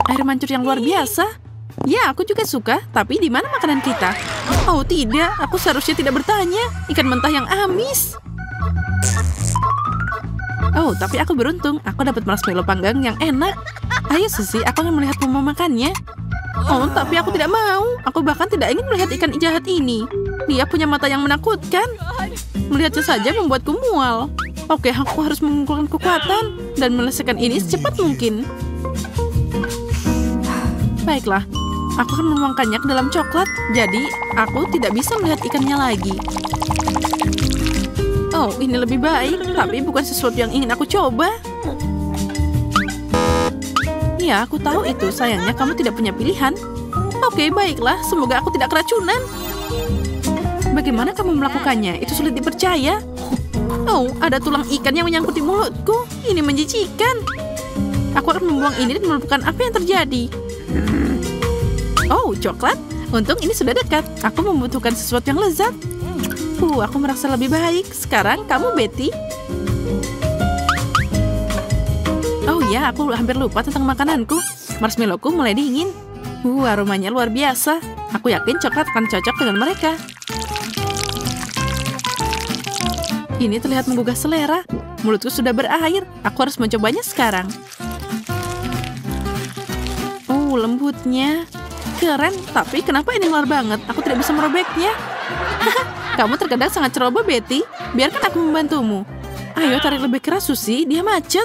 air mancur yang luar biasa. Ya, aku juga suka. Tapi di mana makanan kita? Oh tidak, aku seharusnya tidak bertanya. Ikan mentah yang amis. Oh, tapi aku beruntung. Aku dapat marshmallow panggang yang enak. Ayo Susie, aku akan melihatmu memakannya. Oh, tapi aku tidak mau. Aku bahkan tidak ingin melihat ikan jahat ini. Dia punya mata yang menakutkan. Melihatnya saja membuatku mual. Oke, aku harus mengumpulkan kekuatan dan menyelesaikan ini secepat mungkin. Baiklah, aku akan menuangkannya ke dalam coklat. Jadi, aku tidak bisa melihat ikannya lagi. Oh, ini lebih baik. Tapi bukan sesuatu yang ingin aku coba. Ya, aku tahu itu. Sayangnya kamu tidak punya pilihan. Oke, baiklah. Semoga aku tidak keracunan. Bagaimana kamu melakukannya? Itu sulit dipercaya. Oh, ada tulang ikan yang menyangkut di mulutku. Ini menjijikan. Aku akan membuang ini dan melupakan apa yang terjadi. Oh, coklat. Untung ini sudah dekat. Aku membutuhkan sesuatu yang lezat. Aku merasa lebih baik. Sekarang kamu, Betty. Oh ya, aku hampir lupa tentang makananku. Marshmallowku mulai dingin. Aromanya luar biasa. Aku yakin coklat akan cocok dengan mereka. Ini terlihat menggugah selera. Mulutku sudah berair. Aku harus mencobanya sekarang. Oh, lembutnya. Keren, tapi kenapa ini melar banget? Aku tidak bisa merobeknya. Kamu terkadang sangat ceroboh, Betty. Biarkan aku membantumu. Ayo, tarik lebih keras, Susie. Dia macet.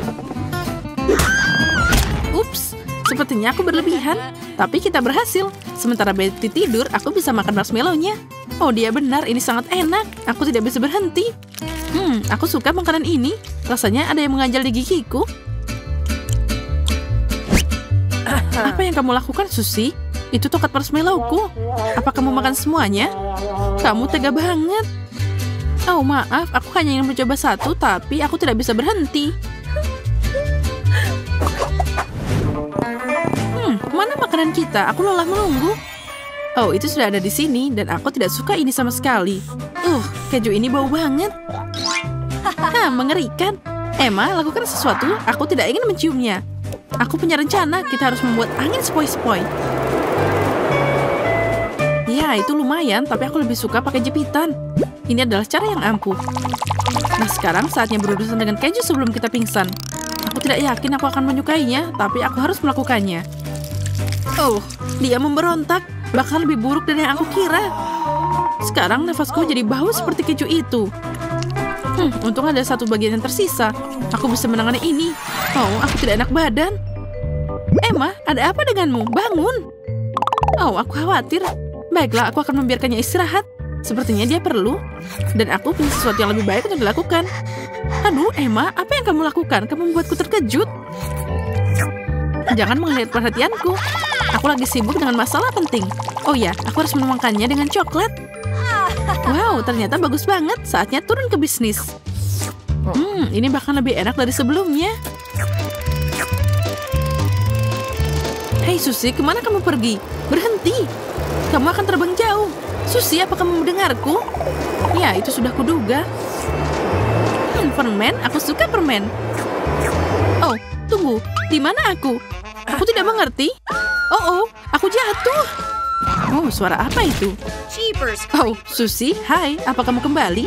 Ups, sepertinya aku berlebihan. Tapi kita berhasil. Sementara Betty tidur, aku bisa makan marshmallow-nya. Oh, dia benar. Ini sangat enak. Aku tidak bisa berhenti. Aku suka makanan ini. Rasanya ada yang mengganjal di gigiku. Apa yang kamu lakukan, Susie? Itu tongkat marshmallow-ku. Apa kamu makan semuanya? Kamu tega banget. Oh, maaf. Aku hanya ingin mencoba satu, tapi aku tidak bisa berhenti. Mana makanan kita? Aku lelah menunggu. Oh, itu sudah ada di sini, dan aku tidak suka ini sama sekali. Keju ini bau banget. Mengerikan. Emma, lakukan sesuatu. Aku tidak ingin menciumnya. Aku punya rencana. Kita harus membuat angin sepoi-sepoi. Ya, itu lumayan, tapi aku lebih suka pakai jepitan. Ini adalah cara yang ampuh. Nah, sekarang saatnya berurusan dengan keju sebelum kita pingsan. Aku tidak yakin aku akan menyukainya, tapi aku harus melakukannya. Oh, dia memberontak. Bahkan lebih buruk dari yang aku kira. Sekarang nafasku jadi bau seperti keju itu. Untung ada satu bagian yang tersisa. Aku bisa menangani ini. Oh, aku tidak enak badan. Emma, ada apa denganmu? Bangun. Oh, aku khawatir. Baiklah, aku akan membiarkannya istirahat. Sepertinya dia perlu. Dan aku punya sesuatu yang lebih baik untuk dilakukan. Aduh, Emma, apa yang kamu lakukan? Kamu membuatku terkejut. Jangan mengalihkan perhatianku. Aku lagi sibuk dengan masalah penting. Oh ya, aku harus menuangkannya dengan coklat. Wow, ternyata bagus banget. Saatnya turun ke bisnis. Ini bahkan lebih enak dari sebelumnya. Hei Susie, kemana kamu pergi? Berhenti. Kamu akan terbang jauh. Susie, apa kamu mendengarku? Ya, itu sudah kuduga. Permen, aku suka permen. Oh, tunggu. Di mana aku? Aku tidak mengerti. Oh, aku jatuh. Oh, suara apa itu? Oh, Susie, hai. Apa kamu kembali?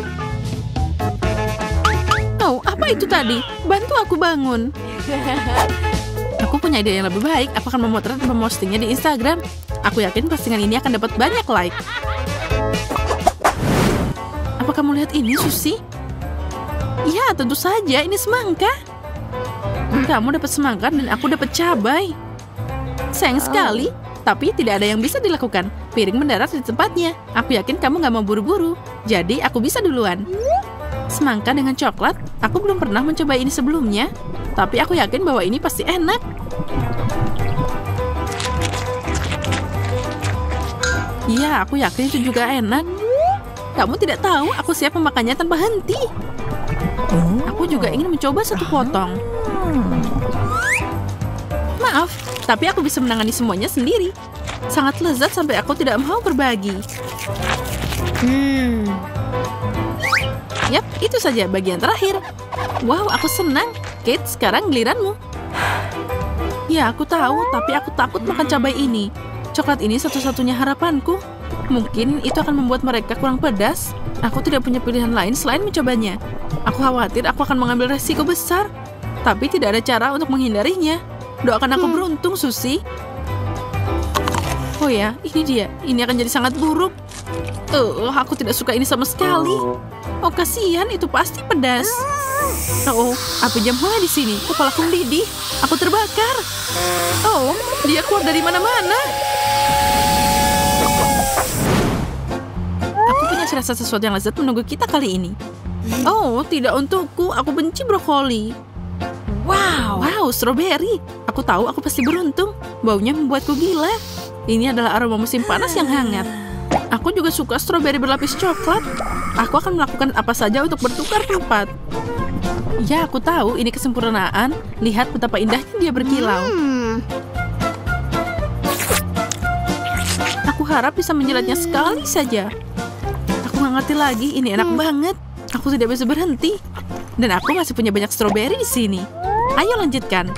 Oh, apa itu tadi? Bantu aku bangun. Aku punya ide yang lebih baik. Aku akan memotret dan mempostingnya di Instagram. Aku yakin postingan ini akan dapat banyak like. Apa kamu lihat ini, Susie? Ya, tentu saja. Ini semangka. Kamu dapat semangka dan aku dapat cabai. Sayang sekali, tapi tidak ada yang bisa dilakukan. Piring mendarat di tempatnya. Aku yakin kamu gak mau buru-buru. Jadi aku bisa duluan. Semangka dengan coklat. Aku belum pernah mencoba ini sebelumnya. Tapi aku yakin bahwa ini pasti enak. Iya, aku yakin itu juga enak. Kamu tidak tahu, aku siap memakannya tanpa henti. Aku juga ingin mencoba satu potong. Maaf, tapi aku bisa menangani semuanya sendiri. Sangat lezat sampai aku tidak mau berbagi. Yap, itu saja bagian terakhir. Wow, aku senang. Kate, sekarang giliranmu. Ya, aku tahu, tapi aku takut makan cabai ini. Coklat ini satu-satunya harapanku. Mungkin itu akan membuat mereka kurang pedas. Aku tidak punya pilihan lain selain mencobanya. Aku khawatir aku akan mengambil resiko besar. Tapi tidak ada cara untuk menghindarinya. Doakan aku beruntung, Susi. Oh ya, ini dia. Ini akan jadi sangat buruk. Aku tidak suka ini sama sekali. Oh, kasihan, itu pasti pedas. Oh, api jam mulai di sini. Kepalaku mendidih. Aku terbakar. Oh, dia keluar dari mana-mana. Aku punya rasa sesuatu yang lezat menunggu kita kali ini. Oh, tidak untukku. Aku benci brokoli. Wow, stroberi. Aku tahu aku pasti beruntung. Baunya membuatku gila. Ini adalah aroma musim panas yang hangat. Aku juga suka stroberi berlapis coklat. Aku akan melakukan apa saja untuk bertukar tempat. Ya, aku tahu ini kesempurnaan. Lihat betapa indahnya dia berkilau. Aku harap bisa menjilatnya sekali saja. Aku nggak ngerti lagi, ini enak banget. Aku tidak bisa berhenti. Dan aku masih punya banyak stroberi di sini. Ayo lanjutkan.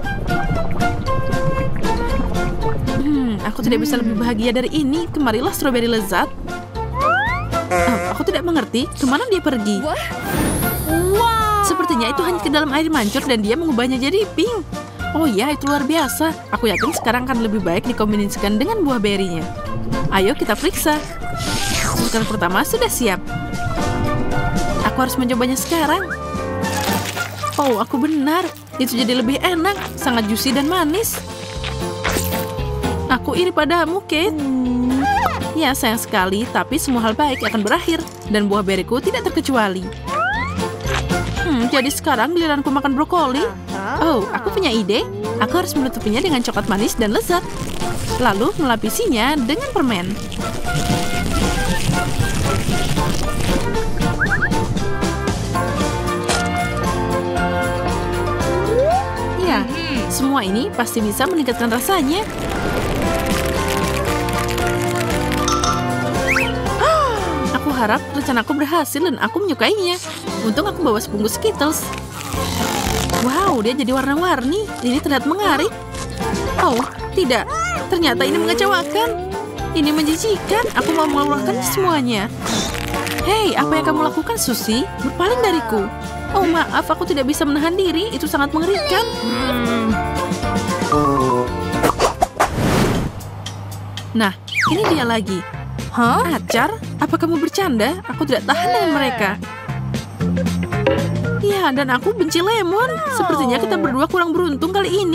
Aku tidak bisa lebih bahagia dari ini. Kemarilah stroberi lezat. Oh, aku tidak mengerti. Kemana dia pergi? Sepertinya itu hanya ke dalam air mancur dan dia mengubahnya jadi pink. Oh ya, itu luar biasa. Aku yakin sekarang akan lebih baik dikombinasikan dengan buah berinya. Ayo kita periksa. Suntikan pertama sudah siap. Aku harus mencobanya sekarang. Oh, aku benar. Itu jadi lebih enak. Sangat juicy dan manis. Aku iri padamu, Kate. Ya, sayang sekali. Tapi semua hal baik akan berakhir. Dan buah beriku tidak terkecuali. Jadi sekarang giliranku makan brokoli. Oh, aku punya ide. Aku harus menutupinya dengan coklat manis dan lezat. Lalu melapisinya dengan permen. Ya, semua ini pasti bisa meningkatkan rasanya. Aku harap rencanaku berhasil dan aku menyukainya. Untung aku bawa sebungkus Skittles. Wow, dia jadi warna-warni. Ini terlihat menarik. Oh, tidak. Ternyata ini mengecewakan. Ini menjijikan. Aku mau mengeluarkan semuanya. Hei, apa yang kamu lakukan, Susi? Berpaling dariku. Oh, maaf, aku tidak bisa menahan diri. Itu sangat mengerikan. Nah, ini dia lagi. Acar? Apa kamu bercanda? Aku tidak tahan dengan mereka. Ya, dan aku benci lemon. Sepertinya kita berdua kurang beruntung kali ini.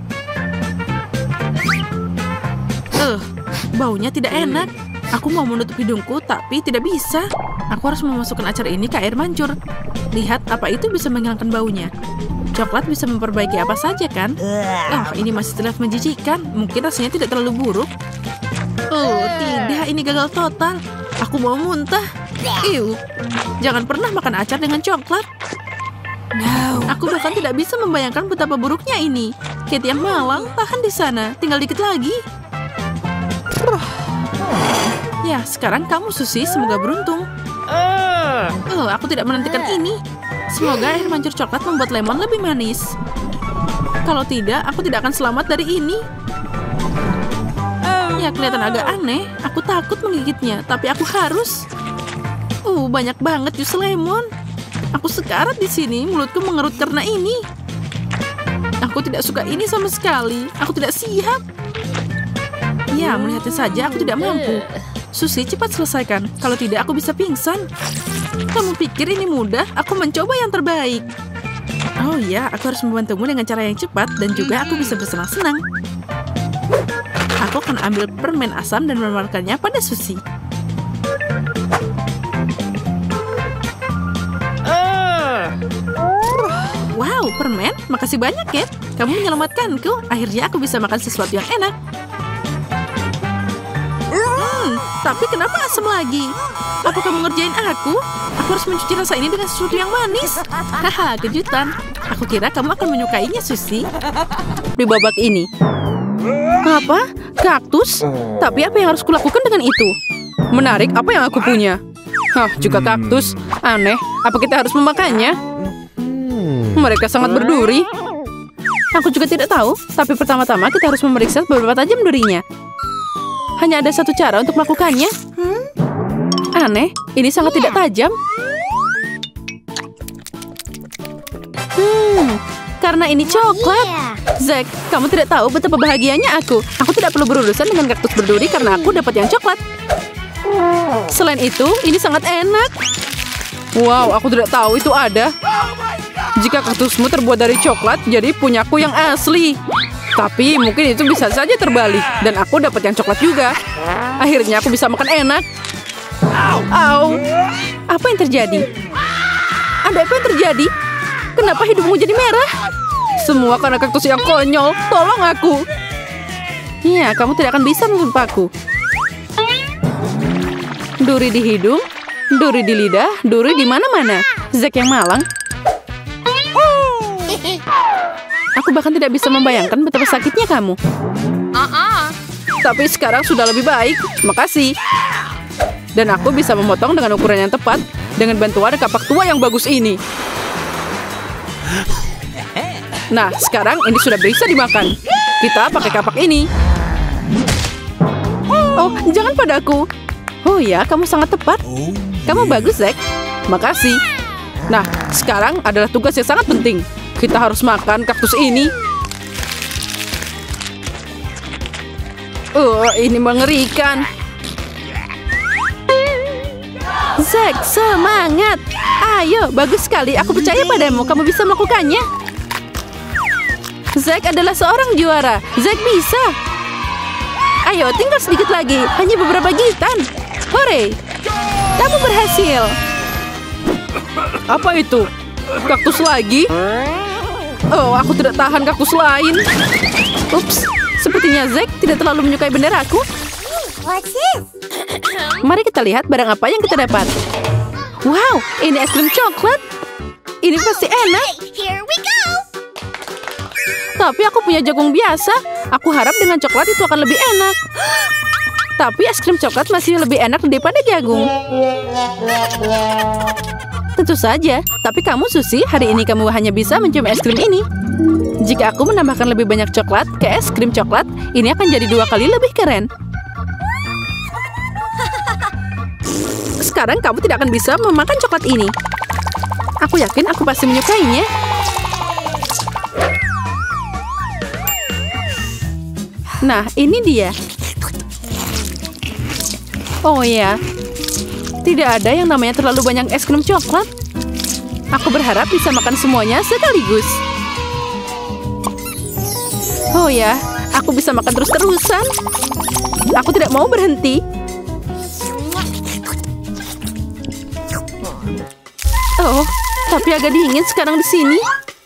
Baunya tidak enak. Aku mau menutup hidungku, tapi tidak bisa. Aku harus memasukkan acar ini ke air mancur. Lihat, apa itu bisa menghilangkan baunya. Coklat bisa memperbaiki apa saja, kan? Oh, ini masih terlihat menjijikan. Mungkin rasanya tidak terlalu buruk. Oh, tidak. Ini gagal total. Aku mau muntah. Ew. Jangan pernah makan acar dengan coklat. Aku bahkan tidak bisa membayangkan betapa buruknya ini. Kate yang malang, tahan di sana. Tinggal dikit lagi. Ya, sekarang kamu, Susi. Semoga beruntung. Aku tidak menantikan ini. Semoga air mancur coklat membuat lemon lebih manis. Kalau tidak, aku tidak akan selamat dari ini. Ya, kelihatan agak aneh. Aku takut menggigitnya, tapi aku harus. Banyak banget jus lemon. Aku sekarat di sini, mulutku mengerut karena ini. Aku tidak suka ini sama sekali. Aku tidak siap. Ya, melihatnya saja aku tidak mampu. Susi, cepat selesaikan. Kalau tidak, aku bisa pingsan. Kamu pikir ini mudah? Aku mencoba yang terbaik. Oh ya, aku harus membantumu dengan cara yang cepat dan juga aku bisa bersenang-senang. Aku akan ambil permen asam dan menawarkannya pada Susi. Wow, permen? Makasih banyak, Kate. Kamu menyelamatkanku. Akhirnya aku bisa makan sesuatu yang enak. Tapi kenapa asam lagi? Apa kamu ngerjain aku? Aku harus mencuci rasa ini dengan sesuatu yang manis. Haha, kejutan. Aku kira kamu akan menyukainya, Susi. Di babak ini. Apa? Kaktus? Tapi apa yang harus kulakukan dengan itu? Menarik, apa yang aku punya? Juga kaktus. Aneh, apa kita harus memakannya? Mereka sangat berduri. Aku juga tidak tahu, tapi pertama-tama kita harus memeriksa beberapa tajam durinya. Hanya ada satu cara untuk melakukannya. Aneh, ini sangat tidak tajam. Karena ini coklat. Zack, kamu tidak tahu betapa bahagianya aku. Aku tidak perlu berurusan dengan kaktus berduri karena aku dapat yang coklat. Selain itu, ini sangat enak. Wow, aku tidak tahu itu ada. Jika kaktusmu terbuat dari coklat, jadi punyaku yang asli. Tapi mungkin itu bisa saja terbalik. Dan aku dapat yang coklat juga. Akhirnya aku bisa makan enak. Au. Apa yang terjadi? Ada apa yang terjadi? Kenapa hidungmu jadi merah? Semua karena kaktus yang konyol. Tolong aku. Iya, kamu tidak akan bisa melupaku. Duri di hidung, duri di lidah, duri di mana-mana. Zack yang malang. Aku bahkan tidak bisa membayangkan betapa sakitnya kamu. Tapi sekarang sudah lebih baik. Makasih. Dan aku bisa memotong dengan ukuran yang tepat dengan bantuan kapak tua yang bagus ini. Nah, sekarang ini sudah bisa dimakan. Kita pakai kapak ini. Oh, jangan padaku. Oh ya, kamu sangat tepat. Kamu bagus, Zack. Makasih. Nah, sekarang adalah tugas yang sangat penting. Kita harus makan kaktus ini. Ini mengerikan. Zack, semangat. Ayo, bagus sekali. Aku percaya padamu. Kamu bisa melakukannya. Zack adalah seorang juara. Zack bisa. Ayo, tinggal sedikit lagi. Hanya beberapa gigitan. Hore. Kamu berhasil. Apa itu? Kaktus lagi? Oh, aku tidak tahan kaktus lain. Ups, sepertinya Zack tidak terlalu menyukai benderaku. What's this? Mari kita lihat barang apa yang kita dapat. Wow, ini es krim coklat. Ini pasti enak. Here we go. Tapi aku punya jagung biasa. Aku harap dengan coklat itu akan lebih enak. Tapi es krim coklat masih lebih enak daripada jagung. Tentu saja, tapi kamu Susie, hari ini kamu hanya bisa mencium es krim ini. Jika aku menambahkan lebih banyak coklat ke es krim coklat, ini akan jadi 2 kali lebih keren. Sekarang kamu tidak akan bisa memakan coklat ini. Aku yakin aku pasti menyukainya. Nah, ini dia. Oh ya. Tidak ada yang namanya terlalu banyak es krim coklat. Aku berharap bisa makan semuanya sekaligus. Oh ya, aku bisa makan terus-terusan. Aku tidak mau berhenti. Oh, tapi agak dingin sekarang di sini.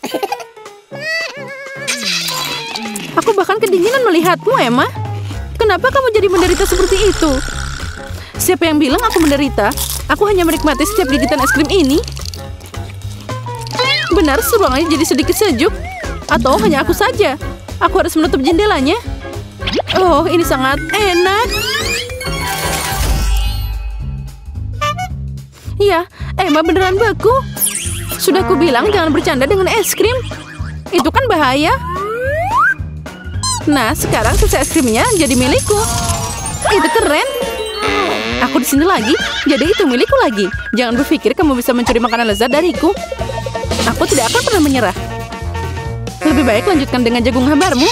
Aku bahkan kedinginan melihatmu, Emma. Kenapa kamu jadi menderita seperti itu? Siapa yang bilang aku menderita? Aku hanya menikmati setiap gigitan es krim ini. Benar, ruangannya jadi sedikit sejuk. Atau hanya aku saja? Aku harus menutup jendelanya. Oh, ini sangat enak. Ya, Emma beneran beku. Sudah aku bilang jangan bercanda dengan es krim. Itu kan bahaya. Nah, sekarang sisa es krimnya jadi milikku. Itu keren. Aku di sini lagi, jadi itu milikku lagi. Jangan berpikir kamu bisa mencuri makanan lezat dariku. Aku tidak akan pernah menyerah. Lebih baik lanjutkan dengan jagung hambarmu.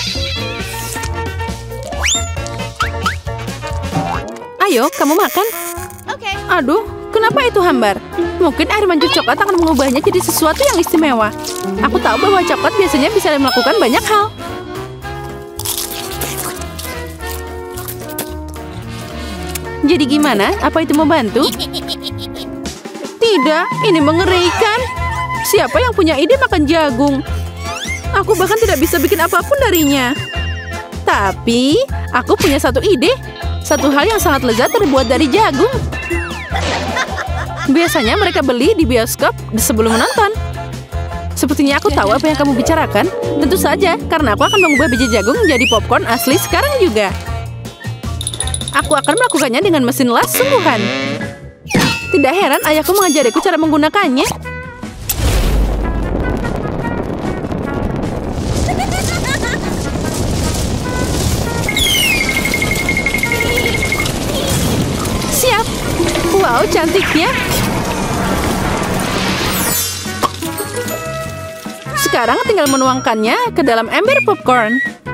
Ayo, kamu makan. Okay. Aduh, kenapa itu hambar? Mungkin air mancur coklat akan mengubahnya jadi sesuatu yang istimewa. Aku tahu bahwa coklat biasanya bisa melakukan banyak hal. Jadi gimana? Apa itu membantu? Tidak, ini mengerikan. Siapa yang punya ide makan jagung? Aku bahkan tidak bisa bikin apapun darinya. Tapi, aku punya satu ide. Satu hal yang sangat lezat terbuat dari jagung. Biasanya mereka beli di bioskop sebelum menonton. Sepertinya aku tahu apa yang kamu bicarakan. Tentu saja, karena aku akan mengubah biji jagung menjadi popcorn asli sekarang juga. Aku akan melakukannya dengan mesin las sungguhan. Tidak heran ayahku mengajariku cara menggunakannya. Wow, cantiknya. Sekarang tinggal menuangkannya ke dalam ember popcorn.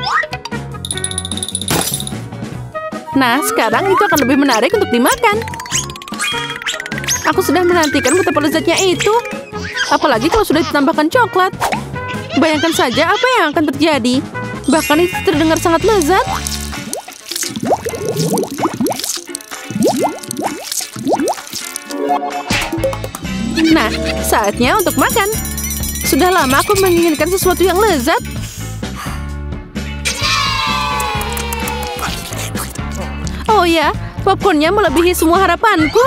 Nah, sekarang itu akan lebih menarik untuk dimakan. Aku sudah menantikan betapa lezatnya itu. Apalagi kalau sudah ditambahkan coklat. Bayangkan saja apa yang akan terjadi. Bahkan itu terdengar sangat lezat. Nah, saatnya untuk makan. Sudah lama aku menginginkan sesuatu yang lezat. Oh ya, popcornnya melebihi semua harapanku.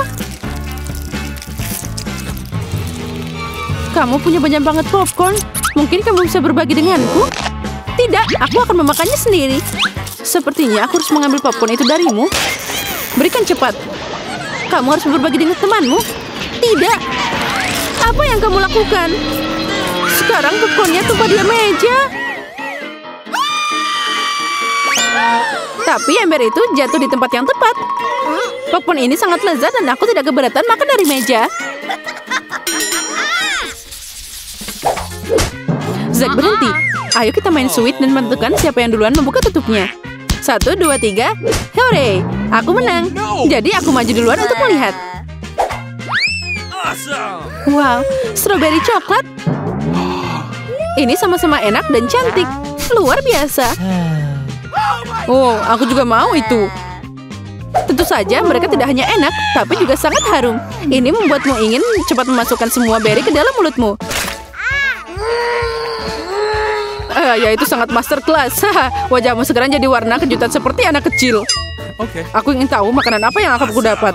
Kamu punya banyak banget popcorn. Mungkin kamu bisa berbagi denganku? Tidak, aku akan memakannya sendiri. Sepertinya aku harus mengambil popcorn itu darimu. Berikan cepat. Kamu harus berbagi dengan temanmu. Tidak. Apa yang kamu lakukan? Sekarang popcornnya tumpah di meja. Tapi ember itu jatuh di tempat yang tepat. Popcorn ini sangat lezat dan aku tidak keberatan makan dari meja. Zack, berhenti. Ayo kita main sweet dan menentukan siapa yang duluan membuka tutupnya. 1, 2, 3. Hore! Aku menang. Jadi aku maju duluan untuk melihat. Wow, strawberry coklat. Ini sama-sama enak dan cantik. Luar biasa. Oh, aku juga mau itu. Tentu saja mereka tidak hanya enak, tapi juga sangat harum. Ini membuatmu ingin cepat memasukkan semua berry ke dalam mulutmu. Ya itu sangat master class. Wajahmu sekarang jadi warna kejutan seperti anak kecil. Aku ingin tahu makanan apa yang akan aku dapat.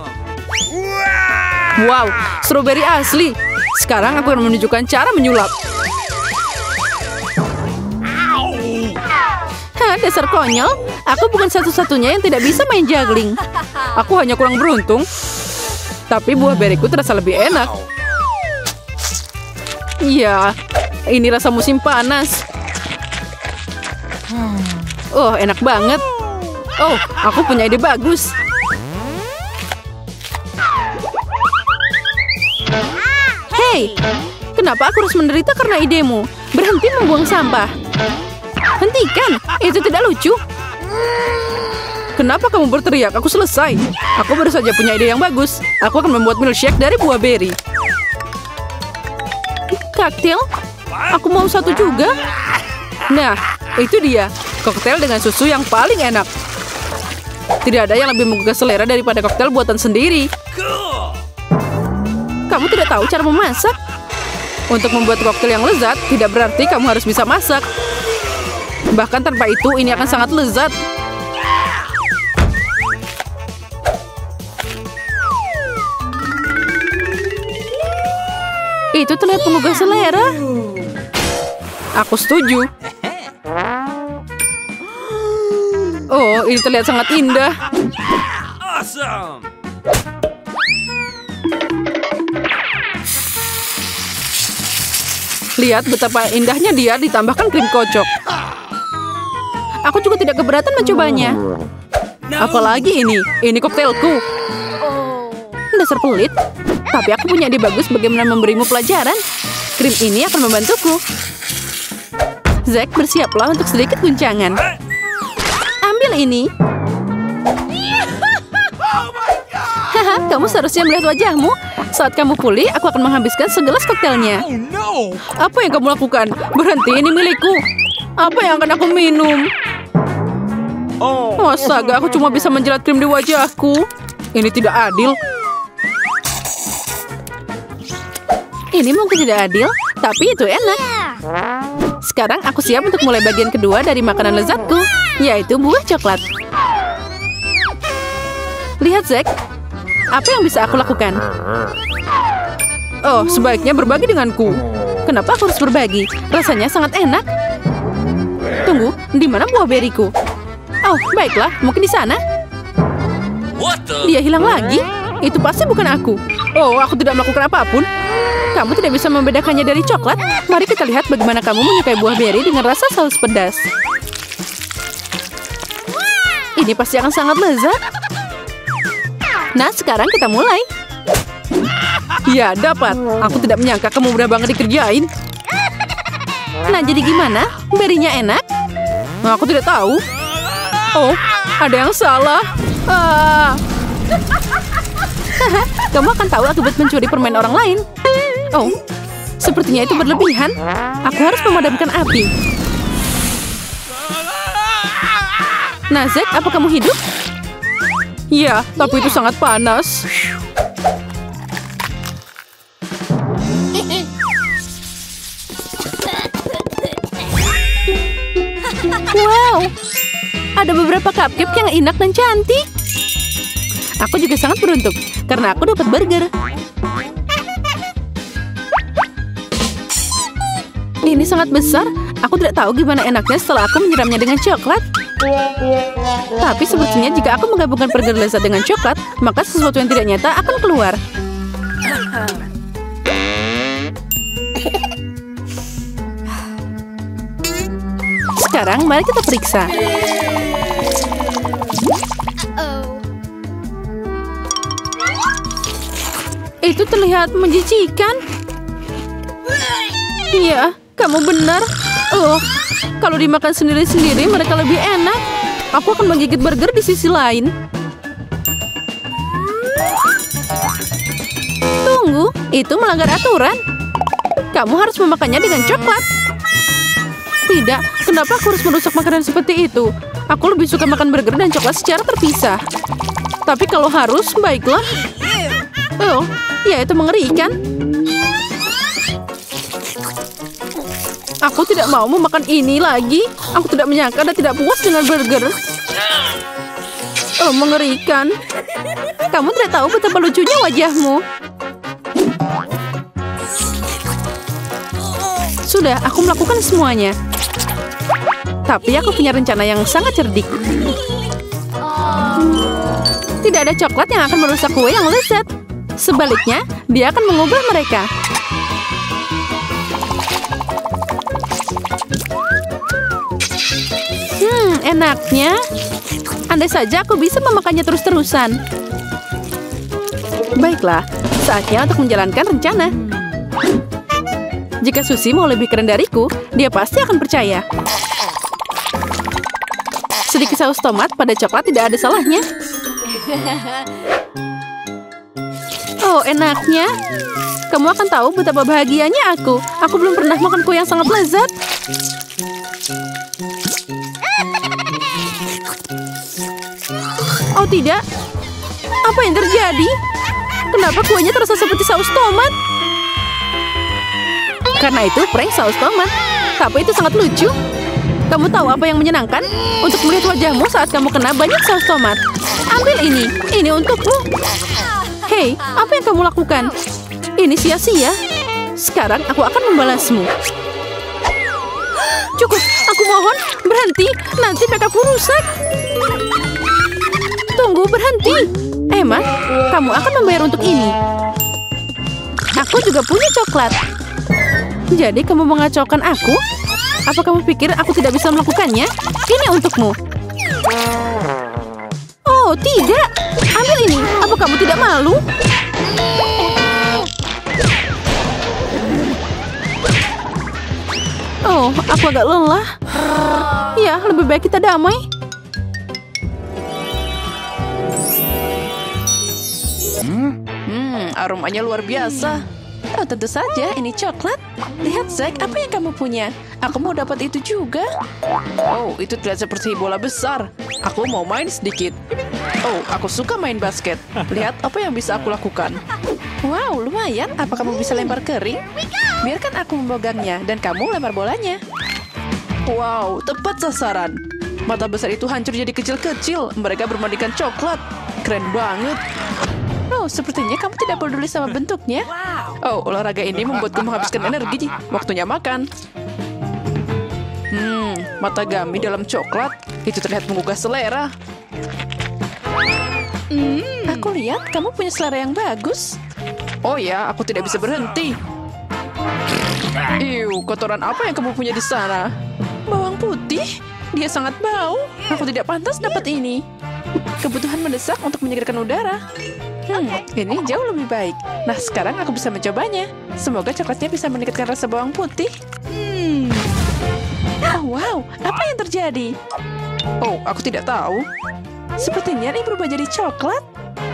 Wow, strawberry asli. Sekarang aku akan menunjukkan cara menyulap. Dasar konyol. Aku bukan satu-satunya yang tidak bisa main juggling. Aku hanya kurang beruntung. Tapi buah beriku terasa lebih enak. Iya, ini rasa musim panas. Oh, enak banget. Oh, aku punya ide bagus. Hei, kenapa aku harus menderita karena idemu? Berhenti membuang sampah. Hentikan, itu tidak lucu. Kenapa kamu berteriak? Aku selesai. Aku baru saja punya ide yang bagus. Aku akan membuat milkshake dari buah beri. Kaktil? Aku mau satu juga. Nah, itu dia. Koktail dengan susu yang paling enak. Tidak ada yang lebih menggugah selera daripada koktail buatan sendiri. Kamu tidak tahu cara memasak? Untuk membuat koktail yang lezat, tidak berarti kamu harus bisa masak. Bahkan tanpa itu, ini akan sangat lezat. Itu terlihat menggugah selera. Aku setuju. Oh, ini terlihat sangat indah. Awesome! Lihat betapa indahnya dia ditambahkan krim kocok. Aku juga tidak keberatan mencobanya. Apalagi ini koktailku. Dasar pelit. Tapi aku punya ide bagus bagaimana memberimu pelajaran. Krim ini akan membantuku. Zack, bersiaplah untuk sedikit guncangan. Ambil ini. Haha, kamu seharusnya melihat wajahmu. Saat kamu pulih, aku akan menghabiskan segelas koktailnya. Apa yang kamu lakukan? Berhenti, ini milikku. Apa yang akan aku minum? Astaga, aku cuma bisa menjelat krim di wajahku. Ini tidak adil. Ini mungkin tidak adil, tapi itu enak. Sekarang aku siap untuk mulai bagian kedua dari makanan lezatku, yaitu buah coklat. Lihat, Zack. Apa yang bisa aku lakukan? Oh, sebaiknya berbagi denganku. Kenapa aku harus berbagi? Rasanya sangat enak. Tunggu, di mana buah beriku? Oh, baiklah, mungkin di sana. Dia hilang lagi. Itu pasti bukan aku. Oh, aku tidak melakukan apapun. Kamu tidak bisa membedakannya dari coklat. Mari kita lihat bagaimana kamu menyukai buah beri dengan rasa saus pedas. Ini pasti akan sangat lezat. Nah, sekarang kita mulai. Ya, dapat. Aku tidak menyangka kamu mudah banget dikerjain. Nah, jadi gimana? Berinya enak? Aku tidak tahu. Oh, ada yang salah. Kamu akan tahu akibat mencuri permen orang lain. Oh, sepertinya itu berlebihan. Aku harus memadamkan api. Nah, Zack, apa kamu hidup? Ya, tapi itu sangat panas. Wow, ada beberapa cupcake yang enak dan cantik. Aku juga sangat beruntung, karena aku dapat burger. Ini sangat besar. Aku tidak tahu gimana enaknya setelah aku menyiramnya dengan coklat. Tapi sebetulnya jika aku menggabungkan burger lezat dengan coklat, maka sesuatu yang tidak nyata akan keluar. Sekarang mari kita periksa. Itu terlihat menjijikan. Iya, kamu benar. Oh, kalau dimakan sendiri-sendiri mereka lebih enak. Aku akan menggigit burger di sisi lain. Tunggu, itu melanggar aturan. Kamu harus memakannya dengan coklat. Tidak, kenapa aku harus merusak makanan seperti itu? Aku lebih suka makan burger dan coklat secara terpisah. Tapi kalau harus, baiklah. Oh, ya itu mengerikan. Aku tidak mau memakan ini lagi. Aku tidak menyangka dan tidak puas dengan burger. Oh, mengerikan. Kamu tidak tahu betapa lucunya wajahmu. Sudah, aku melakukan semuanya. Tapi aku punya rencana yang sangat cerdik. Tidak ada coklat yang akan merusak kue yang lezat. Sebaliknya, dia akan mengubah mereka. Enaknya. Andai saja aku bisa memakannya terus-terusan. Baiklah, saatnya untuk menjalankan rencana. Jika Susie mau lebih keren dariku, dia pasti akan percaya. Sedikit saus tomat pada coklat tidak ada salahnya. Oh, enaknya. Kamu akan tahu betapa bahagianya aku. Aku belum pernah makan kue yang sangat lezat. Oh tidak, apa yang terjadi? Kenapa kuenya terasa seperti saus tomat? Karena itu prank saus tomat. Tapi itu sangat lucu. Kamu tahu apa yang menyenangkan? Untuk melihat wajahmu saat kamu kena banyak saus tomat. Ambil ini untukmu. Hei, apa yang kamu lakukan? Ini sia-sia. Sekarang aku akan membalasmu. Cukup, aku mohon, berhenti. Nanti makeupku rusak. Tunggu, berhenti. Emma, kamu akan membayar untuk ini. Aku juga punya coklat. Jadi kamu mengacaukan aku? Apa kamu pikir aku tidak bisa melakukannya? Ini untukmu. Oh, tidak. Ambil ini. Apa kamu tidak malu? Oh, aku agak lelah. Ya, lebih baik kita damai. Aromanya luar biasa. Oh, tentu saja, ini coklat. Lihat, Zack, apa yang kamu punya? Aku mau dapat itu juga. Oh, itu terlihat seperti bola besar. Aku mau main sedikit. Oh, aku suka main basket. Lihat apa yang bisa aku lakukan. Wow, lumayan. Apa kamu bisa lempar kering? Biarkan aku memegangnya dan kamu lempar bolanya. Wow, tepat sasaran. Mata besar itu hancur jadi kecil-kecil. Mereka bermandikan coklat. Keren banget. Oh, sepertinya kamu tidak peduli sama bentuknya. Oh, olahraga ini membuatku menghabiskan energi. Waktunya makan. Mata gummy dalam coklat. Itu terlihat menggugah selera. Aku lihat kamu punya selera yang bagus. Oh ya, aku tidak bisa berhenti. Kotoran apa yang kamu punya di sana? Bawang putih? Dia sangat bau. Aku tidak pantas dapat ini. Kebutuhan mendesak untuk menyegarkan udara. Ini jauh lebih baik. Nah, sekarang aku bisa mencobanya. Semoga coklatnya bisa meningkatkan rasa bawang putih. Oh, wow, apa yang terjadi? Oh, aku tidak tahu. Sepertinya ini berubah jadi coklat.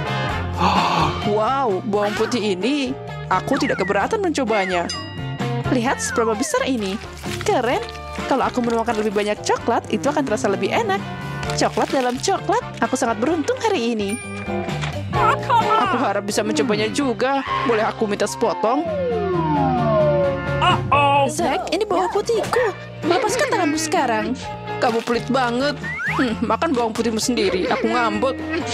Wow, bawang putih ini. Aku tidak keberatan mencobanya. Lihat seberapa besar ini. Keren. Kalau aku menuangkan lebih banyak coklat, itu akan terasa lebih enak. Coklat dalam coklat. Aku sangat beruntung hari ini. Aku harap bisa mencobanya juga. Boleh aku minta sepotong? Zack, ini bawang putihku. Lepaskan tanganmu sekarang. Kamu pelit banget. Makan bawang putihmu sendiri. Aku ngambek.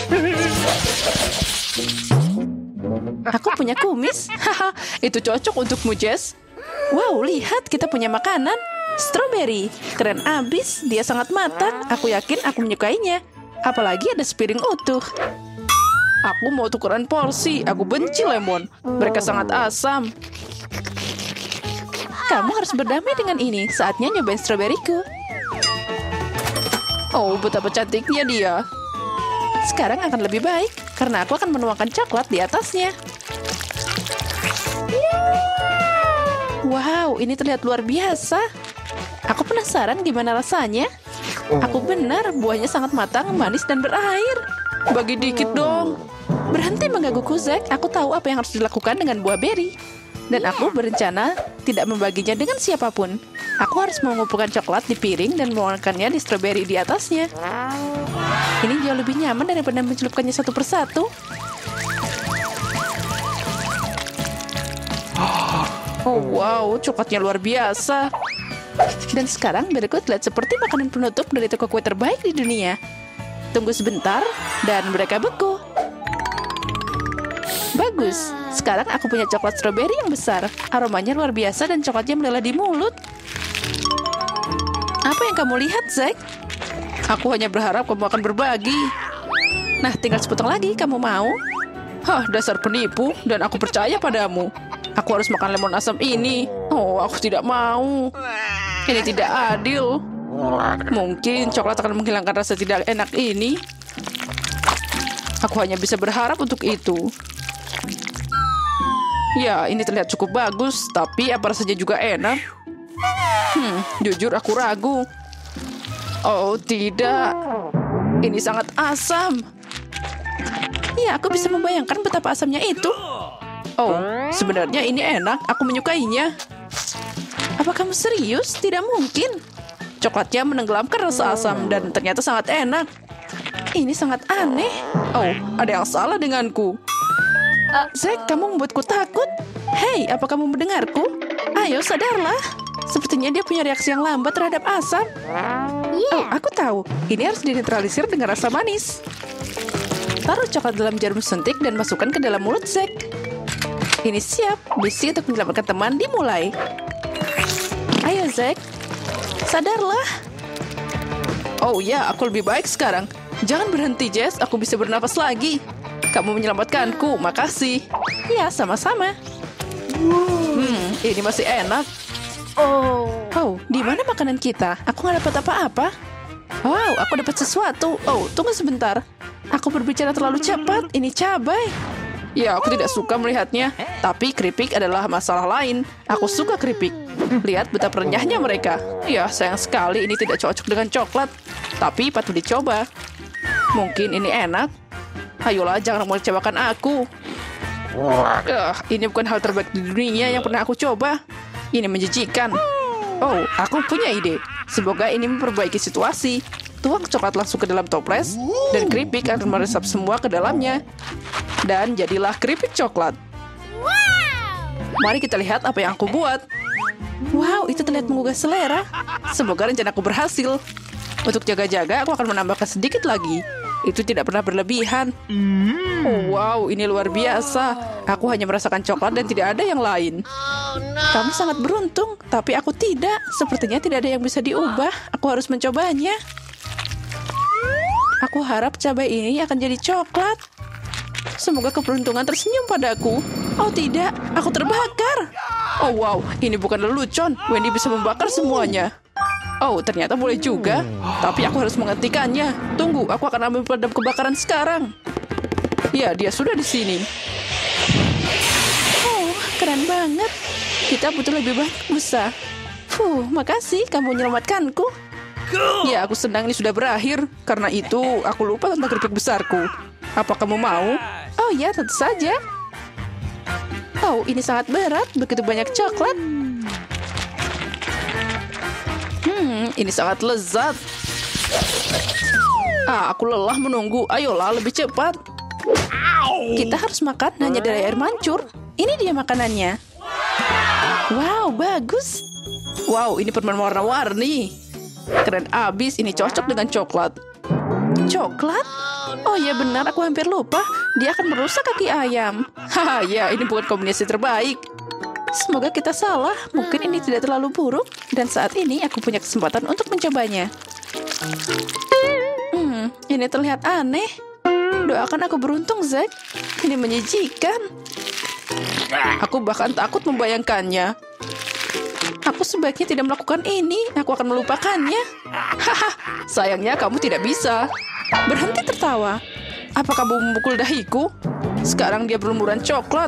Aku punya kumis. Haha, itu cocok untukmu, Jess. Wow, lihat kita punya makanan. Strawberry. Keren abis. Dia sangat matang. Aku yakin aku menyukainya. Apalagi ada sepiring utuh. Aku mau tukeran porsi. Aku benci lemon. Mereka sangat asam. Kamu harus berdamai dengan ini. Saatnya nyobain stroberiku. Oh, betapa cantiknya dia. Sekarang akan lebih baik, karena aku akan menuangkan coklat di atasnya. Wow, ini terlihat luar biasa. Aku penasaran gimana rasanya. Aku benar, buahnya sangat matang, manis, dan berair. Bagi dikit dong. Berhenti menggangguku, Zack. Aku tahu apa yang harus dilakukan dengan buah beri. Dan aku berencana tidak membaginya dengan siapapun. Aku harus mengumpulkan coklat di piring dan menuangkannya di stroberi di atasnya. Ini jauh lebih nyaman daripada mencelupkannya satu persatu. Oh wow, coklatnya luar biasa. Dan sekarang berikut lihat seperti makanan penutup dari toko kue terbaik di dunia. Tunggu sebentar, dan mereka beku. Bagus. Sekarang aku punya coklat stroberi yang besar. Aromanya luar biasa dan coklatnya meleleh di mulut. Apa yang kamu lihat, Zack? Aku hanya berharap kamu akan berbagi. Nah, tinggal sepotong lagi. Kamu mau? Hah, dasar penipu. Dan aku percaya padamu. Aku harus makan lemon asam ini. Oh, aku tidak mau. Ini tidak adil. Mungkin coklat akan menghilangkan rasa tidak enak ini. Aku hanya bisa berharap untuk itu. Ya, ini terlihat cukup bagus, tapi apa rasanya juga enak? Jujur aku ragu. Oh, tidak. Ini sangat asam. Ya, aku bisa membayangkan betapa asamnya itu. Oh, sebenarnya ini enak. Aku menyukainya. Apa kamu serius? Tidak mungkin. Coklatnya menenggelamkan rasa asam dan ternyata sangat enak. Ini sangat aneh. Oh, ada yang salah denganku. Zack, kamu membuatku takut. Hei, apa kamu mendengarku? Ayo, sadarlah. Sepertinya dia punya reaksi yang lambat terhadap asam. Oh, aku tahu. Ini harus dinetralisir dengan rasa manis. Taruh coklat dalam jarum suntik dan masukkan ke dalam mulut Zack. Ini siap. Misi untuk menyelamatkan teman dimulai. Ayo, Zack. Sadarlah. Oh ya, aku lebih baik sekarang. Jangan berhenti, Jess. Aku bisa bernafas lagi. Kamu menyelamatkanku, makasih. Ya, sama-sama. Ini masih enak. Oh, di mana makanan kita? Aku nggak dapat apa-apa. Wow, aku dapat sesuatu. Oh, tunggu sebentar. Aku berbicara terlalu cepat. Ini cabai. Ya, aku tidak suka melihatnya. Tapi keripik adalah masalah lain. Aku suka keripik. Lihat betapa renyahnya mereka. Ya, sayang sekali ini tidak cocok dengan coklat. Tapi patut dicoba. Mungkin ini enak. Ayolah, jangan mengecewakan aku. Ini bukan hal terbaik di dunia yang pernah aku coba. Ini menjijikan. Oh, aku punya ide. Semoga ini memperbaiki situasi. Tuang coklat langsung ke dalam toples, dan keripik akan meresap semua ke dalamnya. Dan jadilah keripik coklat. Mari kita lihat apa yang aku buat. Wow, itu terlihat menggugah selera. Semoga rencanaku berhasil. Untuk jaga-jaga, aku akan menambahkan sedikit lagi. Itu tidak pernah berlebihan. Oh, wow, ini luar biasa. Aku hanya merasakan coklat dan tidak ada yang lain. Kamu sangat beruntung, tapi aku tidak. Sepertinya tidak ada yang bisa diubah. Aku harus mencobanya. Aku harap cabai ini akan jadi coklat. Semoga keberuntungan tersenyum padaku. Oh tidak, aku terbakar. Oh wow, ini bukan lelucon. Wendy bisa membakar semuanya. Oh, ternyata boleh juga. Tapi aku harus menghentikannya. Tunggu, aku akan ambil pemadam kebakaran sekarang. Ya, dia sudah di sini. Oh, keren banget. Kita butuh lebih banyak busa. Makasih kamu menyelamatkanku. Cool. Ya, aku senang ini sudah berakhir. Karena itu, aku lupa tentang keripik besarku. Apa kamu mau? Oh ya, tentu saja. Oh, ini sangat berat. Begitu banyak coklat. Ini sangat lezat. Aku lelah menunggu. Ayolah, lebih cepat. Kita harus makan hanya dari air mancur. Ini dia makanannya. Wow, bagus. Wow, ini permen warna-warni. Keren abis, ini cocok dengan coklat. Coklat? Oh ya benar, aku hampir lupa. Dia akan merusak kaki ayam. Haha, ya ini bukan kombinasi terbaik. Semoga kita salah. Mungkin ini tidak terlalu buruk. Dan saat ini aku punya kesempatan untuk mencobanya. Ini terlihat aneh. Doakan aku beruntung, Zack. Ini menjijikan. Aku bahkan takut membayangkannya. Aku sebaiknya tidak melakukan ini. Aku akan melupakannya. Haha, sayangnya kamu tidak bisa. Berhenti tertawa. Apa kamu memukul dahiku? Sekarang dia berlumuran coklat.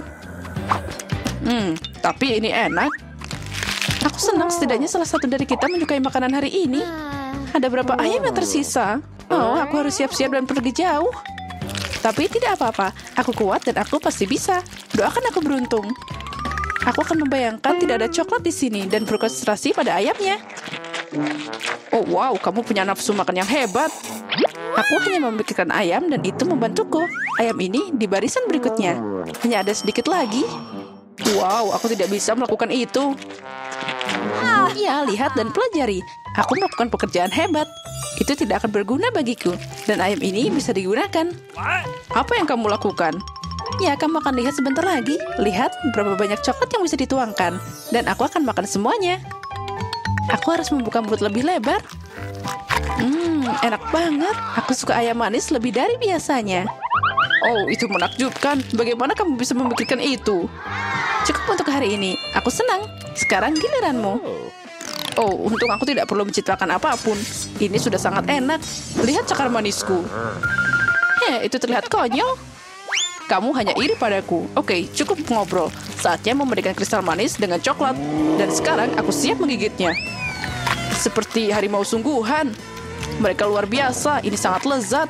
Tapi ini enak. Aku senang setidaknya salah satu dari kita menyukai makanan hari ini. Ada berapa ayam yang tersisa? Oh, aku harus siap-siap dan pergi jauh. Tapi tidak apa-apa. Aku kuat dan aku pasti bisa. Doakan aku beruntung. Aku akan membayangkan tidak ada coklat di sini dan berkonsentrasi pada ayamnya. Oh wow, kamu punya nafsu makan yang hebat. Aku hanya memikirkan ayam dan itu membantuku. Ayam ini di barisan berikutnya. Hanya ada sedikit lagi. Wow, aku tidak bisa melakukan itu. Ya, lihat dan pelajari. Aku melakukan pekerjaan hebat. Itu tidak akan berguna bagiku. Dan ayam ini bisa digunakan. Apa yang kamu lakukan? Ya, kamu akan lihat sebentar lagi. Lihat berapa banyak coklat yang bisa dituangkan. Dan aku akan makan semuanya. Aku harus membuka mulut lebih lebar. Enak banget. Aku suka ayam manis lebih dari biasanya. Oh, itu menakjubkan. Bagaimana kamu bisa memikirkan itu? Cukup untuk hari ini. Aku senang. Sekarang giliranmu. Oh, untung aku tidak perlu menciptakan apapun. Ini sudah sangat enak. Lihat cakar manisku. Itu terlihat konyol. Kamu hanya iri padaku. Oke, cukup ngobrol. Saatnya memberikan kristal manis dengan coklat. Dan sekarang aku siap menggigitnya. Seperti harimau sungguhan. Mereka luar biasa. Ini sangat lezat.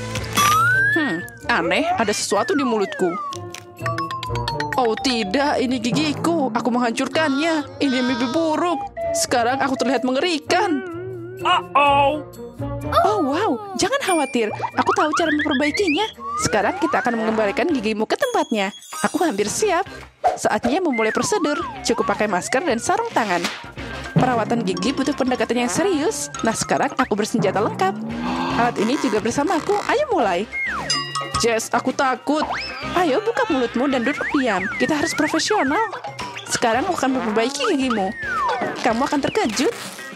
Aneh, ada sesuatu di mulutku. Oh tidak, ini gigiku. Aku menghancurkannya. Ini mimpi buruk. Sekarang aku terlihat mengerikan. Oh wow, jangan khawatir. Aku tahu cara memperbaikinya. Sekarang kita akan mengembalikan gigimu ke tempatnya. Aku hampir siap. Saatnya memulai prosedur. Cukup pakai masker dan sarung tangan. Perawatan gigi butuh pendekatan yang serius. Nah sekarang aku bersenjata lengkap. Alat ini juga bersamaku. Ayo mulai. Jess, aku takut. Ayo buka mulutmu dan duduk diam. Kita harus profesional. Sekarang aku akan memperbaiki gigimu. Kamu akan terkejut.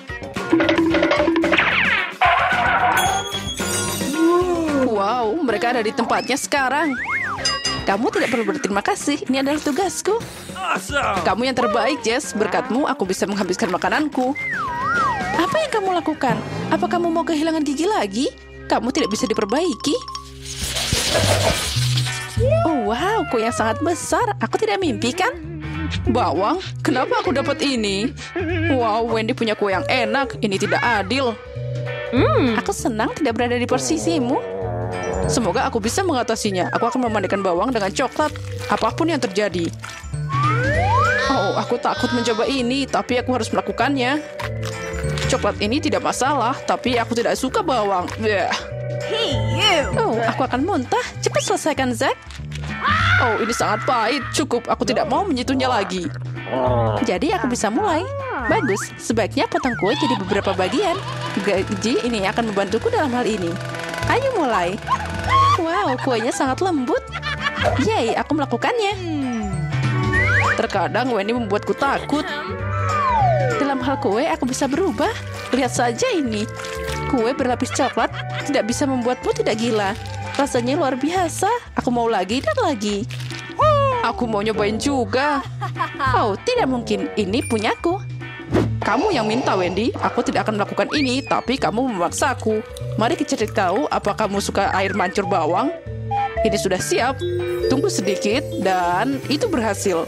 Wow, mereka ada di tempatnya sekarang. Kamu tidak perlu berterima kasih. Ini adalah tugasku. Awesome. Kamu yang terbaik, Jess. Berkatmu, aku bisa menghabiskan makananku. Apa yang kamu lakukan? Apa kamu mau kehilangan gigi lagi? Kamu tidak bisa diperbaiki. Oh, wow, kue yang sangat besar. Aku tidak mimpi, kan? Bawang, kenapa aku dapat ini? Wow, Wendy punya kue yang enak. Ini tidak adil. Aku senang tidak berada di posisimu. Semoga aku bisa mengatasinya. Aku akan memandikan bawang dengan coklat. Apapun yang terjadi. Oh, aku takut mencoba ini, tapi aku harus melakukannya. Coklat ini tidak masalah, tapi aku tidak suka bawang. Bleh. Oh, aku akan muntah. Cepat selesaikan, Zack. Oh, ini sangat pahit. Cukup, aku tidak mau menyentuhnya lagi. Jadi aku bisa mulai. Bagus, sebaiknya potong kue jadi beberapa bagian. Gaji ini akan membantuku dalam hal ini. Ayo mulai. Wow, kuenya sangat lembut. Yay, aku melakukannya. Terkadang Wendy membuatku takut. Dalam hal kue, aku bisa berubah. Lihat saja ini. Kue berlapis coklat tidak bisa membuatmu tidak gila. Rasanya luar biasa. Aku mau lagi dan lagi. Aku mau nyobain juga. Oh, tidak mungkin. Ini punyaku. Kamu yang minta, Wendy. Aku tidak akan melakukan ini, tapi kamu memaksaku. Mari kita cari tahu apa kamu suka air mancur bawang. Ini sudah siap. Tunggu sedikit dan itu berhasil.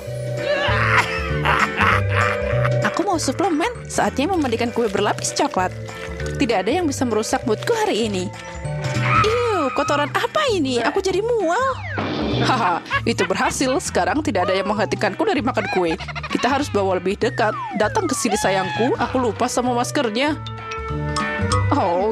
Aku mau suplemen. Saatnya memandikan kue berlapis coklat. Tidak ada yang bisa merusak moodku hari ini. Kotoran apa ini? Aku jadi mual. Haha, itu berhasil. Sekarang tidak ada yang menghentikanku dari makan kue. Kita harus bawa lebih dekat. Datang ke sini sayangku. Aku lupa sama maskernya. Oh,